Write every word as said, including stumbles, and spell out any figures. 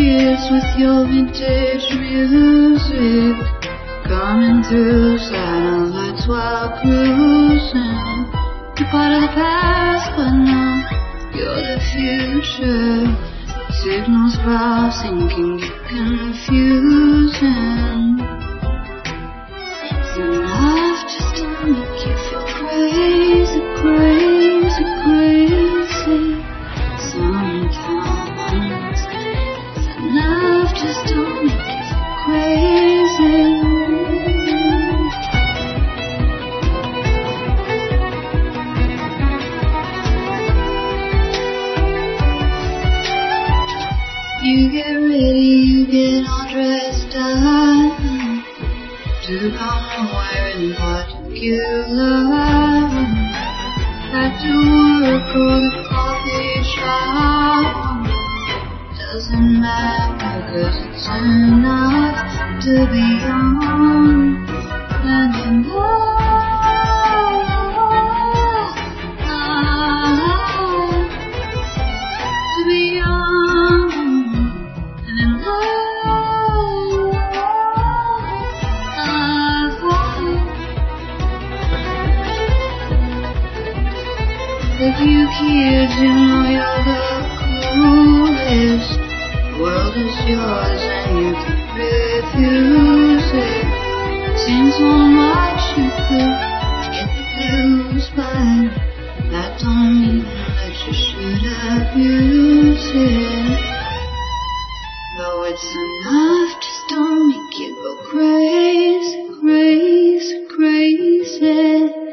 years with your vintage music, coming through satellites while cruising. You're part of the past, but now you're the future. Signals crossing can get confusing. It's enough just to make you feel crazy, crazy, crazy. Sometimes it's enough just to make you feel crazy. You get ready, you get all dressed up to come nowhere in particular. Back to work or the coffee shop, doesn't matter, cause it's enough to be on and in love. To be young and in love. With you kids, you know you're the coolest. The world is yours and you can refuse it. Seems so much you could get the blues by. That don't mean that you should abuse it. Though it's enough, just don't make you go crazy, crazy, crazy.